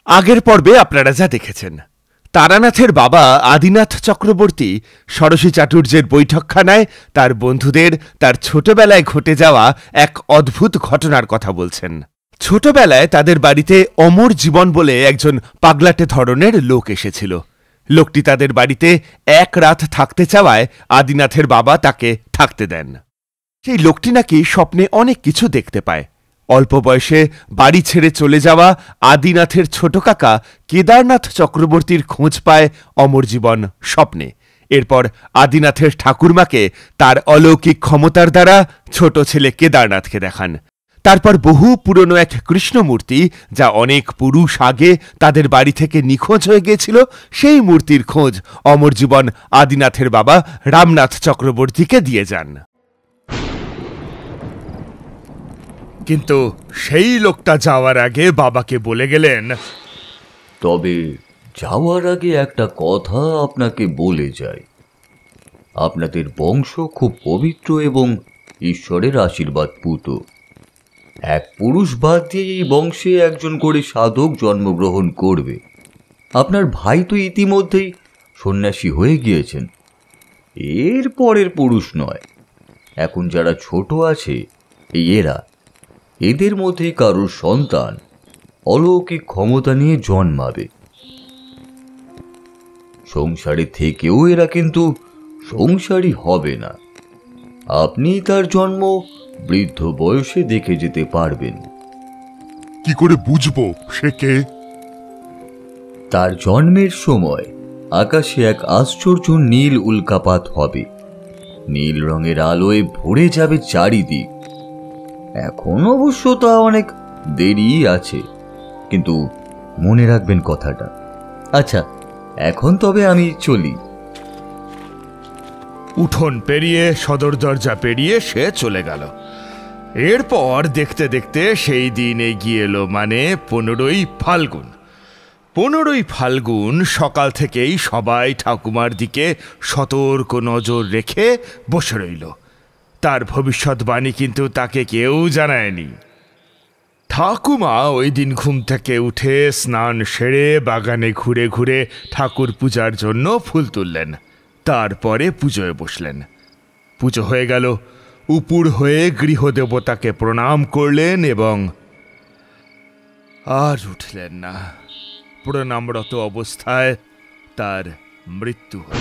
আগের পর্বে আপনারা যা দেখেছেন, তারানাথের বাবা আদিনাথ চক্রবর্তী ষোড়শী চাটুর্যের বৈঠকখানায় তার বন্ধুদের তার ছোটবেলায় ঘটে যাওয়া এক অদ্ভুত ঘটনার কথা বলছেন। ছোটবেলায় তাদের বাড়িতে অমর জীবন বলে একজন পাগলাটে ধরনের লোক এসেছিল। লোকটি তাদের বাড়িতে এক রাত থাকতে চাওয়ায় আদিনাথের বাবা তাকে থাকতে দেন। সেই লোকটি নাকি স্বপ্নে অনেক কিছু দেখতে পায়। অল্প বয়সে বাড়ি ছেড়ে চলে যাওয়া আদিনাথের ছোট কাকা কেদারনাথ চক্রবর্তীর খোঁজ পায় অমরজীবন স্বপ্নে। এরপর আদিনাথের ঠাকুরমাকে তার অলৌকিক ক্ষমতার দ্বারা ছোট ছেলে কেদারনাথকে দেখান। তারপর বহু পুরনো এক কৃষ্ণমূর্তি, যা অনেক পুরুষ আগে তাদের বাড়ি থেকে নিখোঁজ হয়ে গিয়েছিল, সেই মূর্তির খোঁজ অমরজীবন আদিনাথের বাবা রামনাথ চক্রবর্তীকে দিয়ে যান। কিন্তু সেই লোকটা যাওয়ার আগে বাবাকে বলে গেলেন, তবে যাওয়ার আগে একটা কথা আপনাকে বলে যাই। আপনাদের বংশ খুব পবিত্র এবং ঈশ্বরের আশীর্বাদ পুত। এক পুরুষ বাদ দিয়ে এই বংশে একজন করে সাধক জন্মগ্রহণ করবে। আপনার ভাই তো ইতিমধ্যেই সন্ন্যাসী হয়ে গিয়েছেন। এর পরের পুরুষ নয়, এখন যারা ছোট আছে এদের মধ্যে কারোর সন্তান অলৌকিক ক্ষমতা নিয়ে জন্মাবে। সংসারে থেকেও এরা কিন্তু সংসারী হবে না। আপনি তার জন্ম বৃদ্ধ বয়সে দেখে যেতে পারবেন। কি করে বুঝবো সে কে? তার জন্মের সময় আকাশে এক আশ্চর্য নীল উল্কাপাত হবে। নীল রঙের আলোয় ভরে যাবে চারিদিক। এখন অবশ্য তা অনেক দেরি আছে, কিন্তু মনে রাখবেন কথাটা। আচ্ছা, এখন তবে আমি চলি। উঠোন পেরিয়ে সদর দরজা পেরিয়ে সে চলে গেল। এরপর দেখতে দেখতে সেই দিন এগিয়ে এলো, মানে 15ই ফাল্গুন। 15ই ফাল্গুন সকাল থেকেই সবাই ঠাকুমার দিকে সতর্ক নজর রেখে বসে রইল। তার ভবিষ্যৎবাণী কিন্তু তাকে কেউ জানায়নি। ঠাকুমা ওই দিন ঘুম থেকে উঠে স্নান সেরে বাগানে ঘুরে ঘুরে ঠাকুর পূজার জন্য ফুল তুললেন। তারপরে পুজোয় বসলেন। পুজো হয়ে গেল। উপুর হয়ে গৃহদেবতাকে প্রণাম করলেন এবং আর উঠলেন না। প্রণামরত অবস্থায় তার মৃত্যু হল।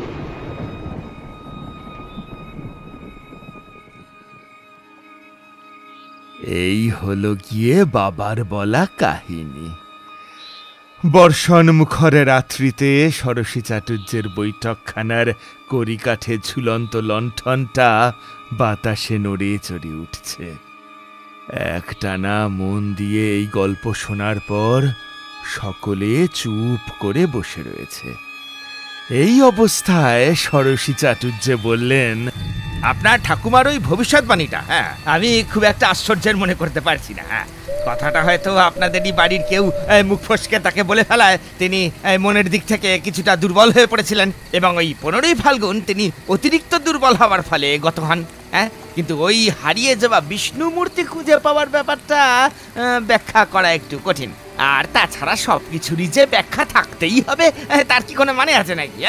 এই হলো গিয়ে বাবার বলা কাহিনী। বর্ষণ মুখর রাত্রিতে ষোড়শী চাটুর্যের বৈঠকখানার কড়িকাঠে ঝুলন্ত লণ্ঠনটা বাতাসে নড়ে চড়ে উঠছে। একটানা মন দিয়ে এই গল্প শোনার পর সকলে চুপ করে বসে রয়েছে। এই অবস্থায় ষোড়শী চাটুর্য বললেন, আপনার ঠাকুমার ওই ভবিষ্যৎবাণীটা আমি খুব একটা আশ্চর্যের মনে করতে পারছি না। কথাটা হয়তো আপনাদেরই বাড়ির কেউ মুখ ফসকে তাকে বলে ফেলায় তিনি মনের দিক থেকে কিছুটা দুর্বল হয়ে পড়েছিলেন এবং ওই 15ই ফাল্গুন তিনি অতিরিক্ত দুর্বল হওয়ার ফলে গত হন। কিন্তু ওই হারিয়ে যাওয়া বিষ্ণু মূর্তি খুঁজে পাওয়ার ব্যাপারটা ব্যাখ্যা করা একটু কঠিন। আর তাছাড়া সব কিছুরই যে ব্যাখ্যা থাকতেই হবে তার কি কোনো মানে আছে নাকি?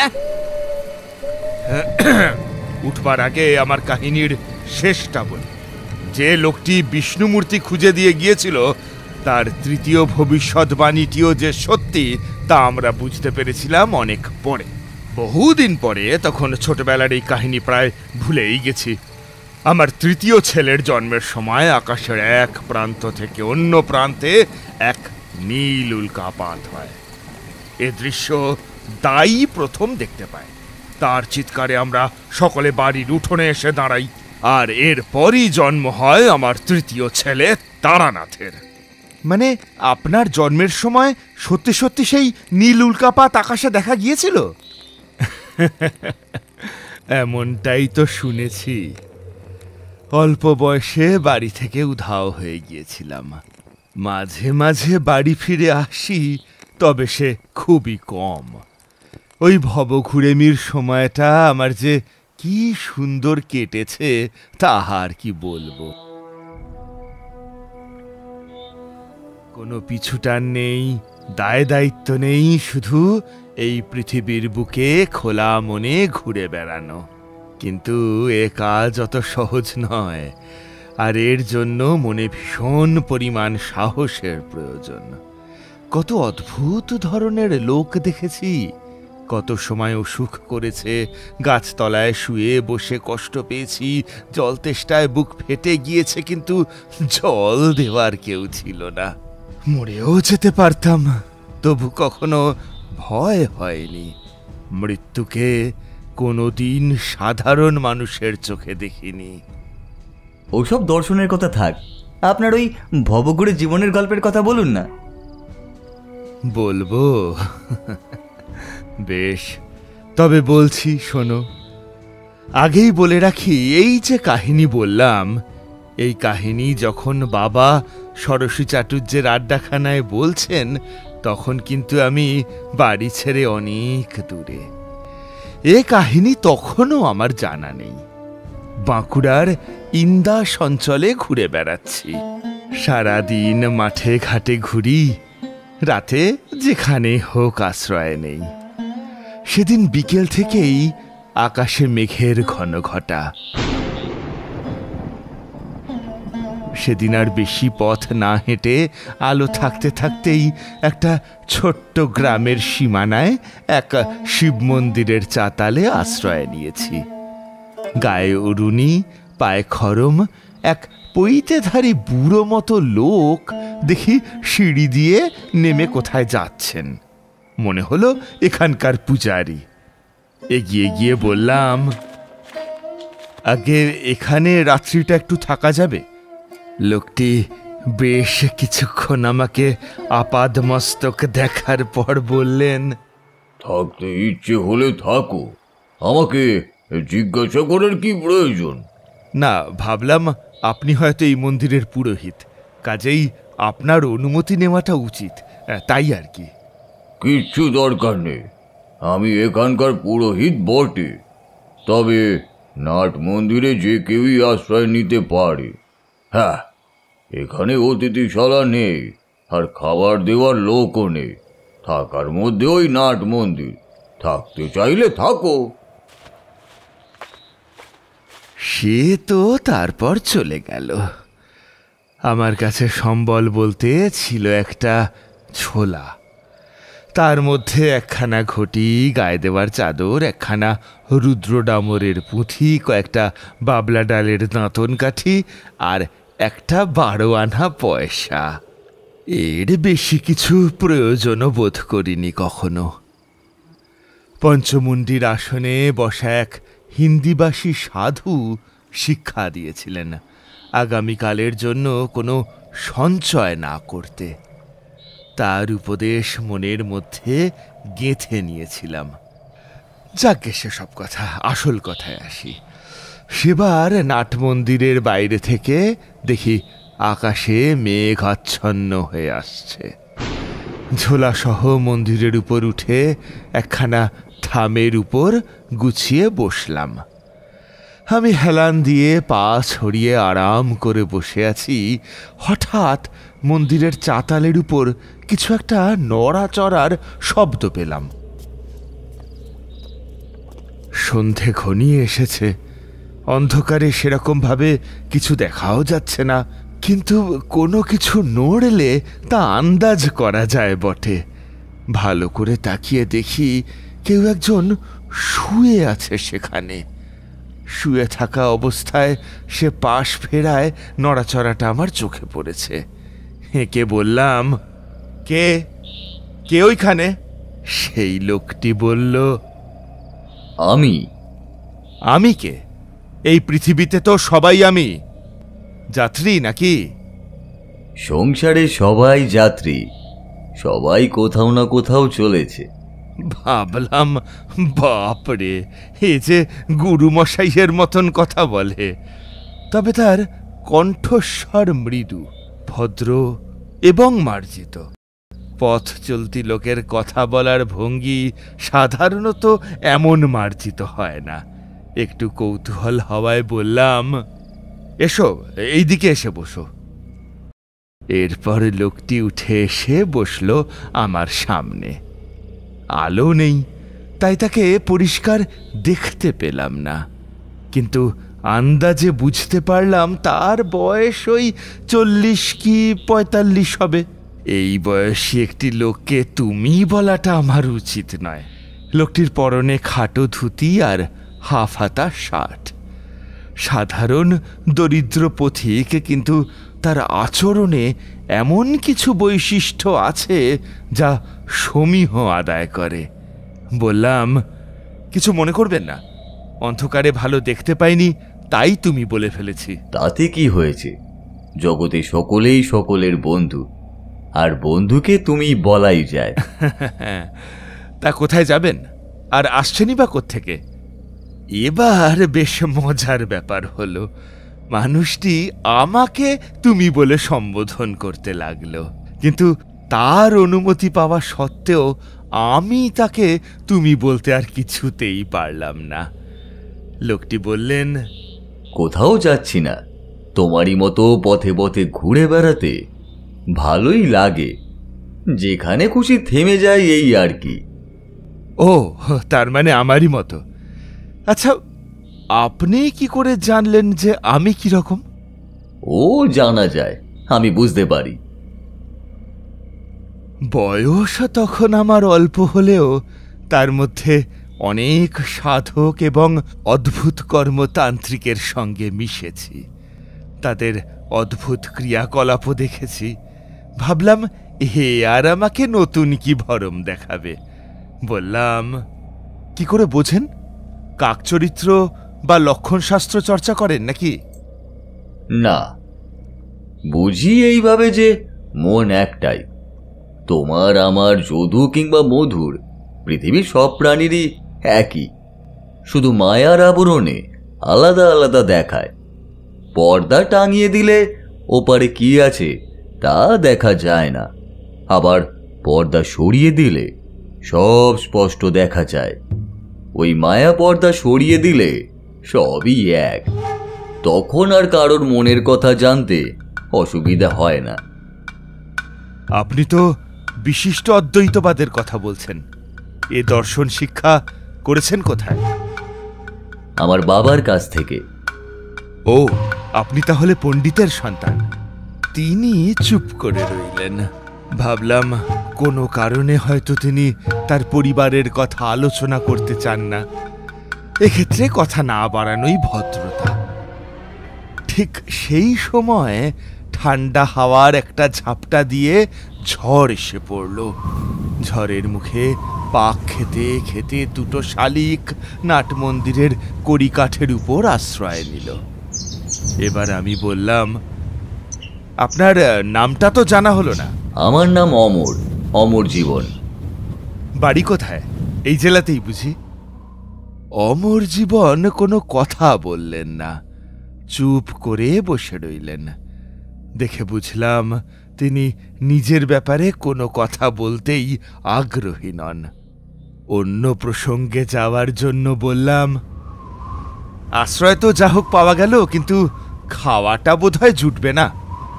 উঠবার আগে আমার কাহিনীর শেষটা বলি। যে লোকটি বিষ্ণুমূর্তি খুঁজে দিয়ে গিয়েছিল, তার তৃতীয় ভবিষ্যৎবাণীটিও যে সত্যি তা আমরা বুঝতে পেরেছিলাম অনেক পরে, বহুদিন পরে। তখন ছোটবেলার এই কাহিনী প্রায় ভুলেই গেছি। আমার তৃতীয় ছেলের জন্মের সময় আকাশের এক প্রান্ত থেকে অন্য প্রান্তে এক নীল উল্কাপাত হয়। এ দৃশ্য দাই প্রথম দেখতে পায়। তার চিৎকারে আমরা সকলে বাড়ির উঠোনে এসে দাঁড়াই। আর এরপরই জন্ম হয় আমার তৃতীয় ছেলে তারানাথের। মানে আপনার জন্মের সময় সত্যি সত্যি সেই নীল উল্কাপাত আকাশে দেখা গিয়েছিল? এমনটাই তো শুনেছি। অল্প বয়সে বাড়ি থেকে উধাও হয়ে গিয়েছিলাম। মাঝে মাঝে বাড়ি ফিরে আসি, তবে সে খুবই কম। ওই ভবঘুরেমির সময়টা আমার যে কি সুন্দর কেটেছে তাহার কি বলবো। কোনো পিছুটান নেই, দায় দায়িত্ব নেই, শুধু এই পৃথিবীর বুকে খোলা মনে ঘুরে বেড়ানো। কিন্তু এ কাজ অত সহজ নয়, আর এর জন্য মনে ভীষণ পরিমাণ সাহসের প্রয়োজন। কত অদ্ভুত ধরনের লোক দেখেছি, কত সময় অসুখ করেছে, গাছতলায় শুয়ে বসে কষ্ট পেয়েছি, জল তেষ্টায় বুক ফেটে গিয়েছে, কিন্তু জল দেওয়ার কেউ ছিল না। মরেও যেতে পারতাম, তবু কখনো ভয় হয়নি। মৃত্যুকে কোনোদিন সাধারণ মানুষের চোখে দেখিনি। ওসব দর্শনের কথা থাক, আপনার ওই ভবঘুরে জীবনের গল্পের কথা বলুন না। বলবো? বেশ, তবে বলছি, শোনো। আগেই বলে রাখি, এই যে কাহিনী বললাম, এই কাহিনী যখন বাবা ষোড়শী চাটুর্যের আড্ডাখানায় বলছেন, তখন কিন্তু আমি বাড়ি ছেড়ে অনেক দূরে। এ কাহিনী তখনও আমার জানা নেই। বাঁকুড়ার ইন্দাস অঞ্চলে ঘুরে বেড়াচ্ছি। সারাদিন মাঠে ঘাটে ঘুরি, রাতে যেখানে হোক আশ্রয় নেই। সেদিন বিকেল থেকেই আকাশে মেঘের ঘন ঘটা। সেদিন আর বেশি পথ না হেঁটে আলো থাকতে থাকতেই একটা ছোট্ট গ্রামের সীমানায় এক শিব মন্দিরের চাতালে আশ্রয় নিয়েছি। গায়ে উড়ুনি, পায়ে খরম, এক পৈতেধারী বুড়ো মতো লোক দেখি সিঁড়ি দিয়ে নেমে কোথায় যাচ্ছেন। মনে হলো এখানকার পূজারি। এগিয়ে গিয়ে বললাম, আগে এখানে রাত্রিটা একটু থাকা যাবে? লোকটি বেশ কিছুক্ষণ আমাকে আপাদমস্তক দেখার পর বললেন, থাকতে ইচ্ছে হলে থাকো, আমাকে জিজ্ঞাসা করার কি প্রয়োজন? না, ভাবলাম আপনি হয়তো এই মন্দিরের পুরোহিত, কাজেই আপনার অনুমতি নেওয়াটা উচিত, তাই আর কি। কিচ্ছু দরকার নেই, আমি এখানকার পুরোহিত বটে, তবে নাট মন্দিরে যে কেউই আশ্রয় নিতে পারে। হ্যাঁ, এখানে অতিথিশালা নেই, আর খাবার দেওয়ার লোকও নেই। থাকার মধ্যে ওই নাট মন্দির, থাকতে চাইলে থাকো। সে তো তারপর চলে গেল। আমার কাছে সম্বল বলতে ছিল একটা ছোলা, তার মধ্যে একখানা ঘটি, গায়ে দেওয়ার চাদর, একখানা রুদ্রডামরের পুঁথি, কয়েকটা বাবলা ডালের দাঁতন কাঠি, আর একটা 12 আনা পয়সা। এর বেশি কিছু প্রয়োজনও বোধ করিনি কখনো। পঞ্চমুণ্ডির আসনে বসা এক হিন্দিভাষী সাধু শিক্ষা দিয়েছিলেন আগামীকালের জন্য কোনো সঞ্চয় না করতে। তার উপদেশ মনের মধ্যে গেঁথে নিয়েছিলাম। যাকে সেসব কথা, আসল কথায় আসি। সেবার নাট মন্দিরের বাইরে থেকে দেখি আকাশে মেঘাচ্ছন্ন হয়ে আসছে। ঝোলাসহ মন্দিরের উপর উঠে একখানা থামের উপর গুছিয়ে বসলাম। আমি হেলান দিয়ে পা ছড়িয়ে আরাম করে বসে আছি, হঠাৎ মন্দিরের চাতালের উপর কিছু একটা নড়াচড়ার শব্দ পেলাম। সন্ধে ঘনিয়ে এসেছে, অন্ধকারে সেরকমভাবে কিছু দেখাও যাচ্ছে না, কিন্তু কোনো কিছু নড়লে তা আন্দাজ করা যায় বটে। ভালো করে তাকিয়ে দেখি কেউ একজন শুয়ে আছে সেখানে। শুয়ে থাকা অবস্থায় সে পাশ ফেরায় নড়াচড়াটা আমার চোখে পড়েছে। হেঁকে বললাম, কে কে ওইখানে? সেই লোকটি বলল, আমি। আমি কে? এই পৃথিবীতে তো সবাই আমি। যাত্রী নাকি? সংসারে সবাই যাত্রী, সবাই কোথাও না কোথাও চলেছে। ভাবলাম, বাপরে, এ যে গুরুমশাইয়ের মতন কথা বলে। তবে তার কণ্ঠস্বর মৃদু, ভদ্র এবং মার্জিত। পথ চলতি লোকের কথা বলার ভঙ্গি সাধারণত এমন মার্জিত হয় না। একটু কৌতূহল হওয়ায় বললাম, এসো, এইদিকে এসে বসো। এরপর লোকটি উঠে এসে বসল আমার সামনে। আলো নেই, তাই তাকে পরিষ্কার দেখতে পেলাম না, কিন্তু আন্দাজে বুঝতে পারলাম তার বয়স ওই 40 কি 45 হবে। এই বয়সী একটি লোককে তুমি বলাটা আমার উচিত নয়। লোকটির পরনে খাটো ধুতি আর হাফ হাতা শার্ট। সাধারণ দরিদ্র পথিক, কিন্তু তার আচরণে এমন কিছু বৈশিষ্ট্য আছে যা সমীহ আদায় করে। বললাম, কিছু মনে করবেন না, অন্ধকারে ভালো দেখতে পাইনি, তাই তুমি বলে ফেলেছি। তাতে কি হয়েছে? জগতে সকলেই সকলের বন্ধু, আর বন্ধুকে তুমি বলাই যায়। তা কোথায় যাবেন, আর আসছেনই বা কোত্থেকে? এবার বেশ মজার ব্যাপার হলো, মানুষটি আমাকে তুমি বলে সম্বোধন করতে লাগলো, কিন্তু তার অনুমতি পাওয়া সত্ত্বেও আমি তাকে তুমি বলতে আর কিছুতেই পারলাম না। লোকটি বললেন, কোথাও যাচ্ছি না, তোমারই মতো পথে পথে ঘুরে বেড়াতে ভালোই লাগে, যেখানে খুশি থেমে যায়, এই আর কি। ও, তার মানে আমারই মতো। আচ্ছা, আপনি কি করে জানলেন যে আমি কি রকম? ও জানা যায়, আমি বুঝতে পারি। বয়স তখন আমার অল্প হলেও তার মধ্যে অনেক সাধক এবং অদ্ভুত কর্মতান্ত্রিকের সঙ্গে মিশেছি। তাদের অদ্ভুত ক্রিয়াকলাপও দেখেছি। ভাবলাম, হে আর আমাকে নতুন কি ভরম দেখাবে। বললাম, কি করে বোঝেন? কাকচরিত্র বা লক্ষণশাস্ত্র চর্চা করেন নাকি? না, বুঝি এইভাবে যে মন একটাই। তোমার আমার যদু কিংবা মধুর, পৃথিবীর সব প্রাণীরই একই, শুধু মায়ার আবরণে আলাদা আলাদা দেখায়। পর্দা টাঙিয়ে দিলে ওপারে কি আছে তা দেখা যায় না, আবার পর্দা সরিয়ে দিলে সব স্পষ্ট দেখা যায়। ওই মায়া পর্দা সরিয়ে দিলে সবই এক, তখন আর কারোর মনের কথা জানতে অসুবিধা হয় না। আপনি তো বিশিষ্ট অদ্বৈতবাদের কথা বলছেন। এ দর্শন শিক্ষা করেছেন কোথায়? আমার বাবার কাছ থেকে। ও, আপনি তাহলে পণ্ডিতের সন্তান। তিনি চুপ করে রইলেন। ভাবলাম, কোনো কারণে হয়তো তিনি তার পরিবারের কথা আলোচনা করতে চান না। এক্ষেত্রে কথা না বাড়ানোই ভদ্রতা। ঠিক সেই সময় ঠান্ডা হাওয়ার একটা ঝাপটা দিয়ে ঝড় এসে পড়ল। ঝড়ের মুখে পাক খেতে খেতে দুটো শালিক নাট মন্দিরের কড়িকাঠের উপর আশ্রয় নিল। এবার আমি বললাম, আপনার নামটা তো জানা হলো না। আমার নাম অমর, অমর জীবন। বাড়ি কোথায়? এই জেলাতেই বুঝি? অমর জীবন কোনো কথা বললেন না, চুপ করে বসে রইলেন। দেখে বুঝলাম তিনি নিজের ব্যাপারে কোনো কথা বলতেই আগ্রহী নন। অন্য প্রসঙ্গে যাওয়ার জন্য বললাম, আশ্রয় তো যা হোক পাওয়া গেল, কিন্তু খাওয়াটা বোধহয় জুটবে না।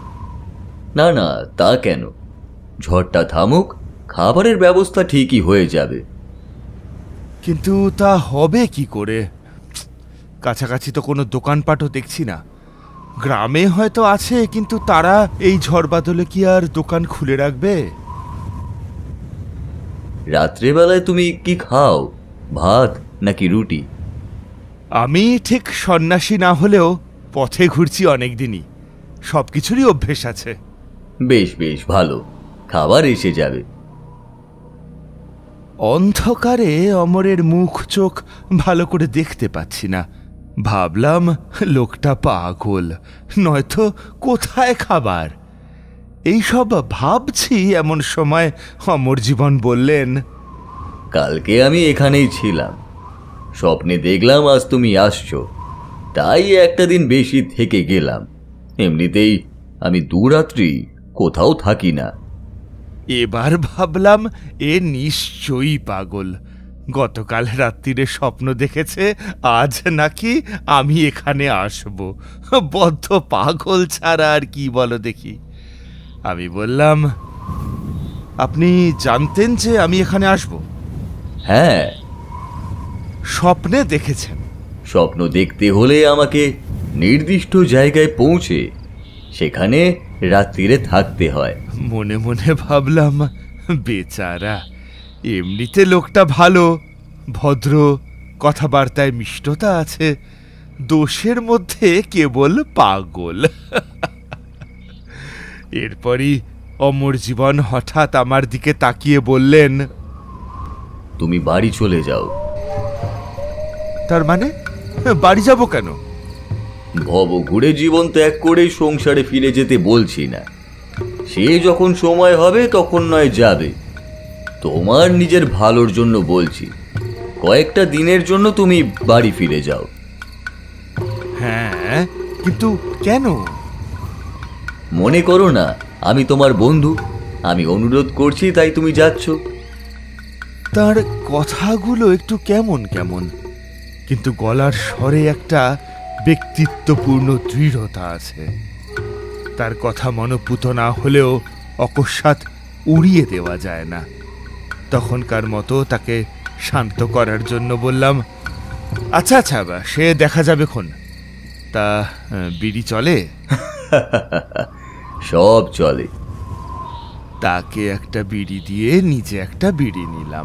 না না, তা কেন? ঝড়টা থামুক, খাবারের ব্যবস্থা ঠিকই হয়ে যাবে। কিন্তু তা হবে কি করে? কাছাকাছি তো কোনো দোকানপাটও দেখছি না। গ্রামে হয়তো আছে, কিন্তু তারা এই ঝড় বাদলে কি আর দোকান খুলে রাখবে? রাত্রেবেলায় তুমি কি খাও, ভাত নাকি রুটি? আমি ঠিক সন্ন্যাসী না হলেও পথে ঘুরছি অনেক দিনই, সব কিছুরই অভ্যেস আছে। বেশ বেশ ভালো, খাবার এসে যাবে। অন্ধকারে অমরের মুখ চোখ ভালো করে দেখতে পাচ্ছি না। ভাবলাম, লোকটা পাগল, নয়তো কোথায় খাবার। এইসব ভাবছি এমন সময় অমর জীবন বললেন, কালকে আমি এখানেই ছিলাম, স্বপ্নে দেখলাম আজ তুমি আসছো, তাই একটা দিন বেশি থেকে গেলাম। এমনিতেই আমি দুরাত্রি কোথাও থাকি না। এবার ভাবলাম, এ নিশ্চয়ই পাগল। গতকাল রাত্রিরে স্বপ্ন দেখেছে আজ নাকি আমি এখানে আসব। বদ্ধ পাগল ছাড়া আর কি বলো দেখি। আমি বললাম, আপনি জানতেন যে আমি এখানে আসব? হ্যাঁ, স্বপ্নে দেখেছেন? স্বপ্ন দেখতে হলে আমাকে নির্দিষ্ট জায়গায় পৌঁছে সেখানে রাত্রিরে থাকতে হয়। মনে মনে ভাবলাম, বেচারা, এমনিতে লোকটা ভালো, ভদ্র, কথাবার্তায় মিষ্টতা আছে, দোষের মধ্যে কেবল পাগল। এরপরই অমর জীবন হঠাৎ আমার দিকে তাকিয়ে বললেন, তুমি বাড়ি চলে যাও। তার মানে বাড়ি যাব কেন? ভব ঘুরে জীবন ত্যাগ করে সংসারে ফিরে যেতে বলছি না, সে যখন সময় হবে তখন নয় যাবে। তোমার নিজের ভালোর জন্য বলছি, কয়েকটা দিনের জন্য তুমি বাড়ি ফিরে যাও। হ্যাঁ, কিন্তু কেন? মনে করো না আমি তোমার বন্ধু, আমি অনুরোধ করছি তাই তুমি যাচ্ছ। তার কথাগুলো একটু কেমন কেমন, কিন্তু গলার স্বরে একটা ব্যক্তিত্বপূর্ণ দৃঢ়তা আছে। তার কথা মনোপুত না হলেও অকস্মাৎ উড়িয়ে দেওয়া যায় না। তখনকার মতো তাকে শান্ত করার জন্য বললাম, আচ্ছা আচ্ছা, সে দেখা যাবে খন। তা বিড়ি চলে? সব চলে। তাকে একটা বিড়ি দিয়ে নিজে একটা বিড়ি নিলাম।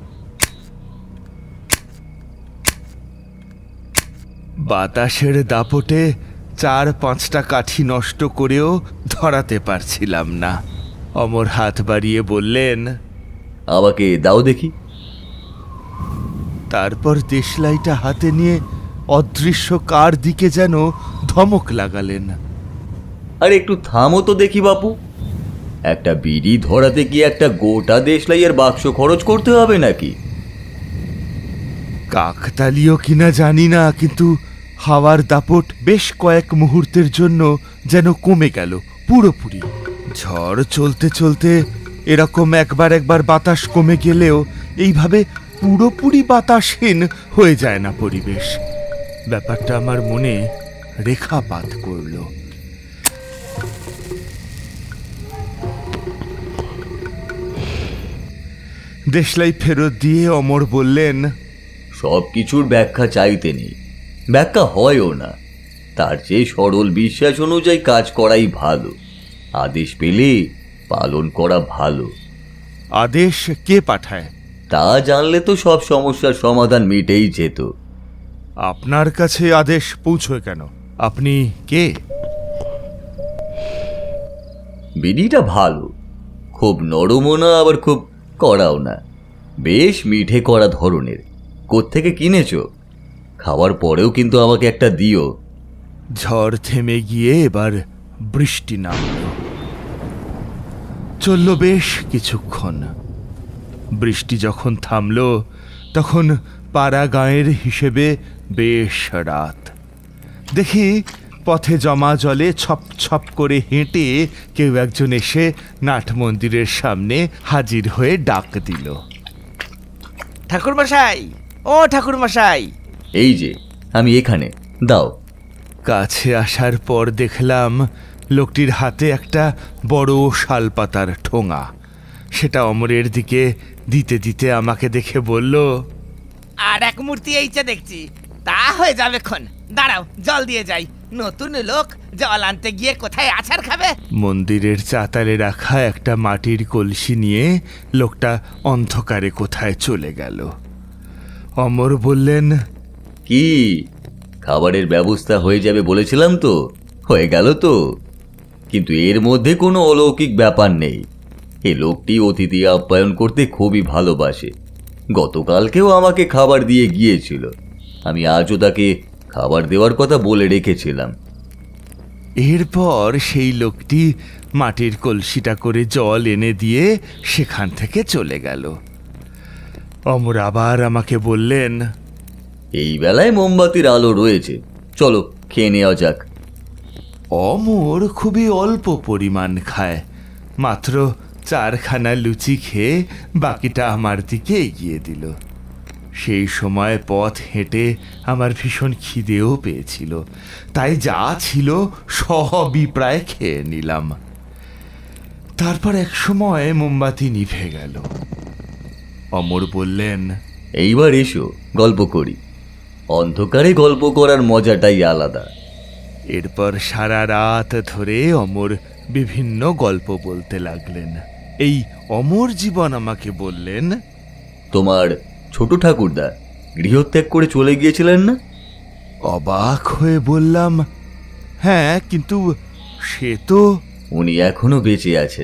বাতাসের দাপটে 4-5টা কাঠি নষ্ট করেও ধরাতে পারছিলাম না। অমর হাত বাড়িয়ে বললেন, আমাকে দাও দেখি। তারপর দেশলাইটা হাতে নিয়ে অদৃশ্য কার দিকে যেন ধমক লাগালেন। আরে একটু থামো তো দেখি বাপু, একটা বিড়ি ধরাতে কি একটা গোটা দেশলাইয়ের বাক্স খরচ করতে হবে নাকি? কাকতালীয় কিনা জানি না, কিন্তু হাওয়ার দাপট বেশ কয়েক মুহূর্তের জন্য যেন কমে গেল পুরোপুরি। ঝড় চলতে চলতে এরকম একবার বাতাস কমে গেলেও এইভাবে পুরোপুরি বাতাসহীন হয়ে যায় না পরিবেশ। ব্যাপারটা আমার মনে রেখাপাত করল। দেশলাই ফেরত দিয়ে অমর বললেন, সব কিছুর ব্যাখ্যা চাইতে নেই, ব্যাখ্যা হয়ও না। তার চেয়ে সরল বিশ্বাস অনুযায়ী কাজ করাই ভালো। আদেশ পেলে পালন করা ভালো। আদেশ কে পাঠায়? তা জানলে তো সব সমস্যার সমাধান মিটেই যেত। আপনার কাছে আদেশ পৌঁছয় কেন? আপনি কে? বিড়িটা ভালো, খুব নরমও না আবার খুব কড়াও না, বেশ মিঠে করা ধরনের। কোত্থেকে কিনেছ? খাওয়ার পরেও কিন্তু আমাকে একটা দিও। ঝড় থেমে গিয়ে এবার বৃষ্টি নামল। চলল বেশ কিছুক্ষণ। বৃষ্টি যখন থামল তখন পাড়া গাঁয়ের হিসেবে বেশ রাত। দেখি পথে জমা জলে ছপ ছপ করে হেঁটে কেউ একজন এসে নাট মন্দিরের সামনে হাজির হয়ে ডাক দিল, ঠাকুরমশাই, ও ঠাকুরমশাই। এই যে আমি এখানে, দাও। কাছে আসার পর দেখলাম লোকটির হাতে একটা বড় শালপাতার ঠোঙা। সেটা অমরের দিকে দিতে দিতে আমাকে দেখে বলল, আর এক মূর্তি এইটা দেখছি, তা হয়ে যাবে খন। দাঁড়াও, জল দিয়ে যাই। নতুন লোক জল আনতে গিয়ে কোথায় আছাড় খাবে। মন্দিরের চাতালে রাখা একটা মাটির কলসি নিয়ে লোকটা অন্ধকারে কোথায় চলে গেল। অমর বললেন, কি খাবারের ব্যবস্থা হয়ে যাবে বলেছিলাম তো, হয়ে গেল তো। কিন্তু এর মধ্যে কোনো অলৌকিক ব্যাপার নেই। এ লোকটি অতিথি আপ্যায়ন করতে খুবই ভালোবাসে। গতকালকেও আমাকে খাবার দিয়ে গিয়েছিল। আমি আজও তাকে খাবার দেওয়ার কথা বলে রেখেছিলাম। এরপর সেই লোকটি মাটির কলসিটা করে জল এনে দিয়ে সেখান থেকে চলে গেল। অমর আবার আমাকে বললেন, এই বেলায় মোমবাতির আলো রয়েছে, চলো খেয়ে নেওয়া যাক। অমর খুবই অল্প পরিমাণ খায়, মাত্র 4খানা লুচি খেয়ে বাকিটা আমার দিকে এগিয়ে দিল। সেই সময় পথ হেঁটে আমার ভীষণ খিদেও পেয়েছিল, তাই যা ছিল সবই প্রায় খেয়ে নিলাম। তারপর এক সময় মোমবাতি নিভে গেল। অমর বললেন, এইবার এসো গল্প করি। অন্ধকারে গল্প করার মজাটাই আলাদা। এরপর সারা রাত ধরে অমর বিভিন্ন গল্প বলতে লাগলেন। এই অমর জীবন আমাকে বললেন, তোমার ছোট ঠাকুরদা গৃহত্যাগ করে চলে গিয়েছিলেন না? অবাক হয়ে বললাম, হ্যাঁ, কিন্তু সে তো। উনি এখনো বেঁচে আছেন।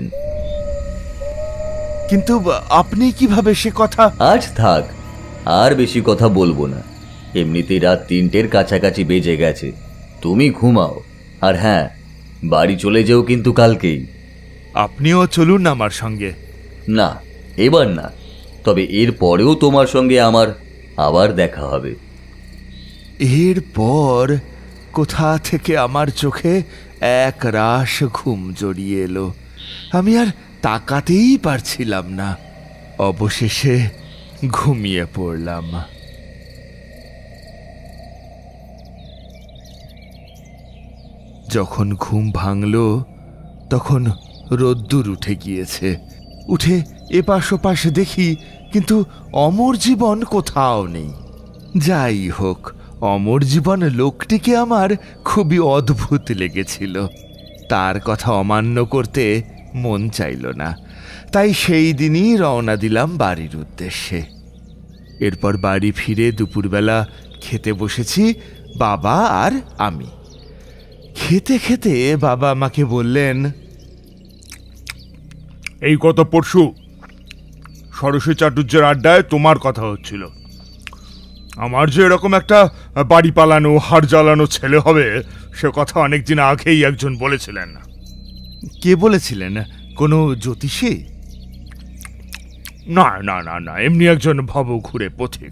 কিন্তু আপনি কিভাবে সে কথা? আজ থাক, আর বেশি কথা বলবো না। এমনিতেই রাত 3টের কাছাকাছি বেজে গেছে। তুমি ঘুমাও। আর হ্যাঁ, বাড়ি চলে যেও কিন্তু কালকেই। আপনিও চলুন আমার সঙ্গে। না, এবার না, তবে এর পরেও তোমার সঙ্গে আমার আবার দেখা হবে। এরপর কোথা থেকে আমার চোখে এক রাশ ঘুম জড়িয়ে এলো। আমি আর তাকাতেই পারছিলাম না। অবশেষে ঘুমিয়ে পড়লাম। যখন ঘুম ভাঙল তখন রোদ্দুর উঠে গিয়েছে। উঠে এপাশ ওপাশ দেখি, কিন্তু অমর জীবন কোথাও নেই। যাই হোক, অমর জীবন লোকটিকে আমার খুবই অদ্ভুত লেগেছিল। তার কথা অমান্য করতে মন চাইল না, তাই সেই দিনই রওনা দিলাম বাড়ির উদ্দেশ্যে। এরপর বাড়ি ফিরে দুপুরবেলা খেতে বসেছি বাবা আর আমি। খেতে খেতে বাবা আমাকে বললেন, এই গত পরশু ষোড়শী চাটুর্যের আড্ডায় তোমার কথা হচ্ছিল। আমার যে এরকম একটা বাড়ি পালানো হাড় জ্বালানো ছেলে হবে সে কথা অনেকদিন আগেই একজন বলেছিলেন। কে বলেছিলেন? কোনো জ্যোতিষী? না না না না, এমনি একজন ভবঘুরে পথিক।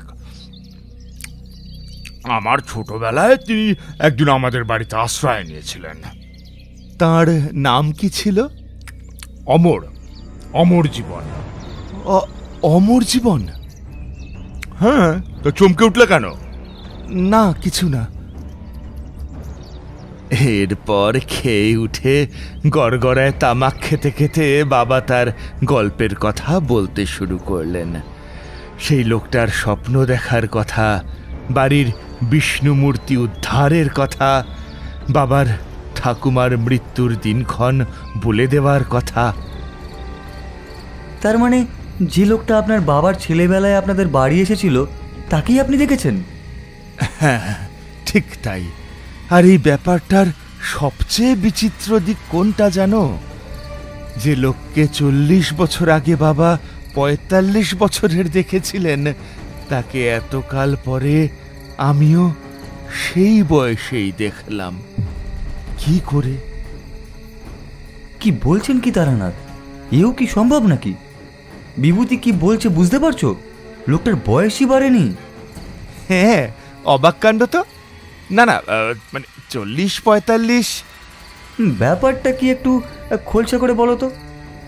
আমার ছোটবেলায় তিনি একদিন আমাদের বাড়িতে আশ্রয় নিয়েছিলেন। তার নাম কি ছিল? অমর, অমর জীবন। অমর জীবন? হ্যাঁ, তো চমকে উঠলে কেন? না, কিছু না। এরপর খেয়ে উঠে গড়গড়ায় তামাক খেতে খেতে বাবা তার গল্পের কথা বলতে শুরু করলেন। সেই লোকটার স্বপ্ন দেখার কথা, বাড়ির বিষ্ণু মূর্তি উদ্ধারের কথা, বাবার ঠাকুমার মৃত্যুর দিনক্ষণ বলে দেওয়ার কথা। তার মানে যে লোকটা আপনার বাবার ছেলেবেলায় আপনাদের বাড়ি এসেছিল তাকেই আপনি দেখেছেন? হ্যাঁ, ঠিক তাই। আর এই ব্যাপারটার সবচেয়ে বিচিত্র দিক কোনটা জানো? যে লোককে 40 বছর আগে বাবা 45 বছরের দেখেছিলেন, তাকে এতকাল পরে আমিও সেই বয়সেই দেখলাম। কি করে? কি বলছেন কি তারানাথ? এও কি সম্ভব নাকি? বিভূতি কি বলছে বুঝতে পারছো? লোকটার বয়সই বাড়েনি। হ্যাঁ, অবাক কাণ্ড তো। না না, মানে 40-45। ব্যাপারটা কি একটু খোলসা করে বলো তো।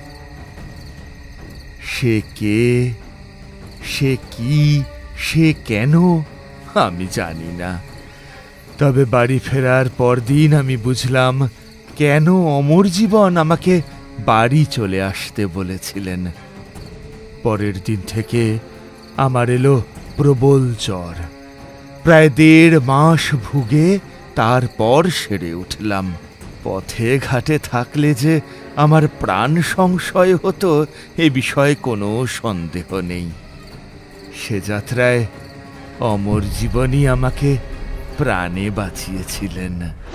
সে কে, সে কি, সে কেন, আমি জানি না। তবে বাড়ি ফেরার পরদিন আমি বুঝলাম কেন অমর জীবন আমাকে বাড়ি চলে আসতে বলেছিলেন। পরের দিন থেকে আমার এলো প্রবল জ্বর। প্রায় 1.5 মাস ভুগে তারপর সেরে উঠলাম। পথে ঘাটে থাকলে যে আমার প্রাণ সংশয় হতো এ বিষয়ে কোনো সন্দেহ নেই। সে যাত্রায় অমর জীবনই আমাকে প্রাণে বাঁচিয়েছিলেন।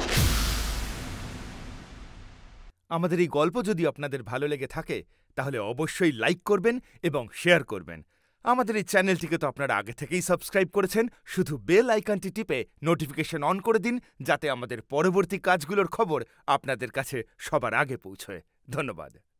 আমাদের এই গল্প যদি আপনাদের ভালো লেগে থাকে তাহলে অবশ্যই লাইক করবেন এবং শেয়ার করবেন। আমাদের এই চ্যানেলটিকে তো আপনারা আগে থেকেই সাবস্ক্রাইব করেছেন, শুধু বেল আইকনটি টিপে নোটিফিকেশন অন করে দিন, যাতে আমাদের পরবর্তী কাজগুলোর খবর আপনাদের কাছে সবার আগে পৌঁছয়। ধন্যবাদ।